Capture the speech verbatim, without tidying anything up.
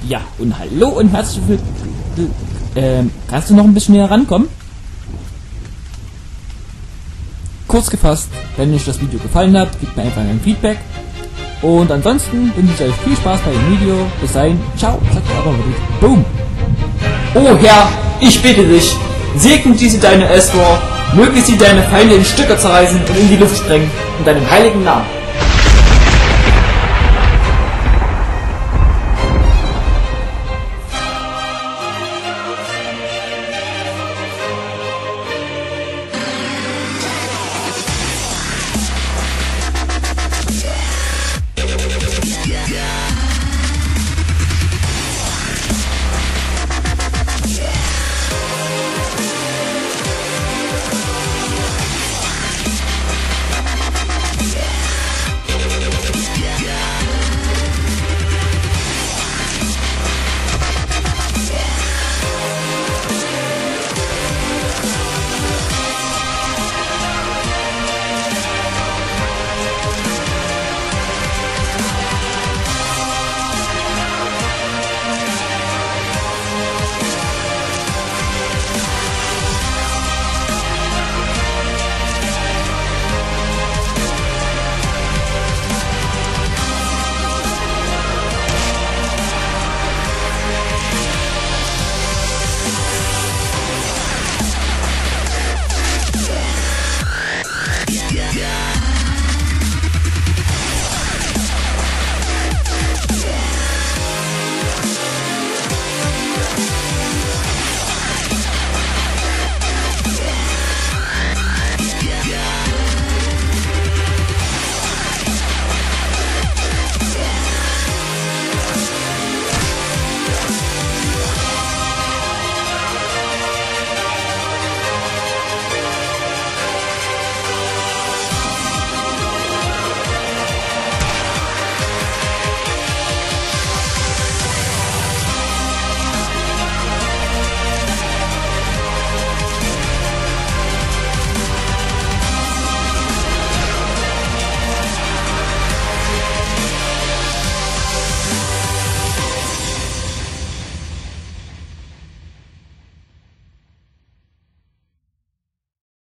Ja, und hallo und herzlich willkommen. Ähm, kannst du noch ein bisschen näher rankommen? Kurz gefasst, wenn euch das Video gefallen hat, gebt mir einfach ein Feedback. Und ansonsten wünsche ich euch viel Spaß bei dem Video. Bis dahin, ciao, sagt aber wirklich boom. O Herr, ich bitte dich, segne diese deine Eswar, möge sie deine Feinde in Stücke zerreißen und in die Luft sprengen, in deinem heiligen Namen.